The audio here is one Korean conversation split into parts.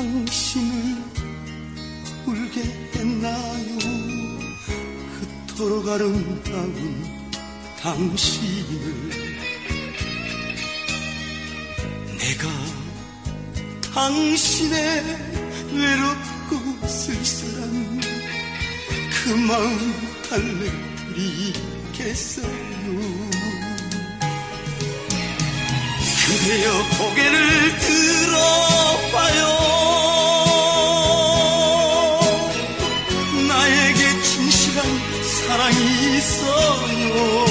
당신을 울게 했나요? 그토록 아름다운 당신을. 내가 당신의 외롭고 쓸쓸한 그 마음 달래드리겠어요. 그대여 고개를 들어봐요. 나에게 진실한 사랑이 있어요.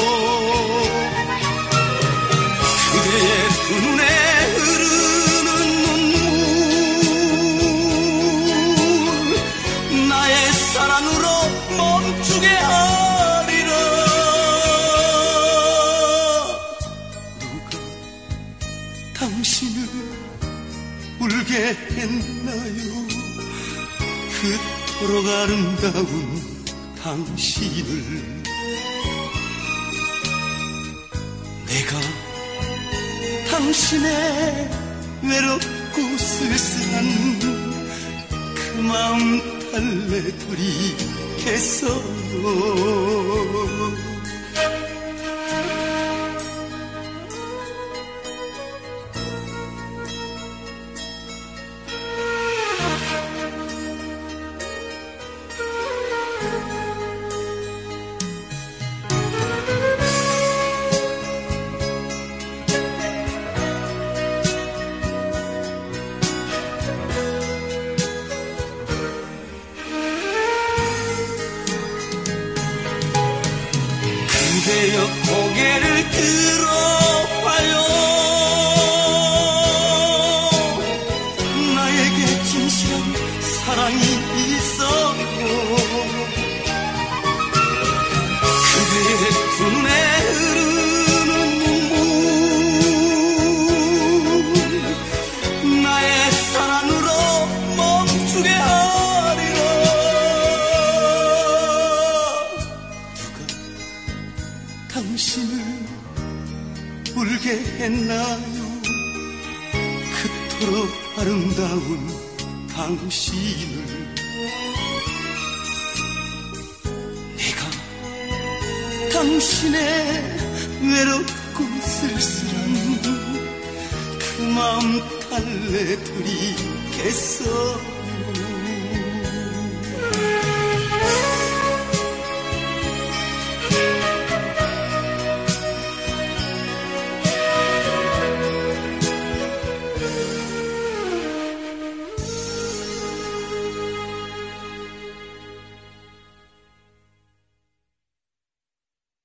그대의 두 눈에 흐르는 눈물 나의 사랑으로 멈추게 하리라. 누가 당신을 울게 했나요? 그토록 아름다운 당신을. 내가 당신의 외롭고 쓸쓸한 그 마음 달래드리겠어요. 그대여 고개를 들어봐요. 나에게 진실한 사랑이 있어요. 그대의 두 눈에 흐르는 눈물 나의 사랑으로 멈추게 하리라. 당신을 울게 했나요? 그토록 아름다운 당신을. 내가 당신의 외롭고 쓸쓸한 그 마음 달래드리겠어.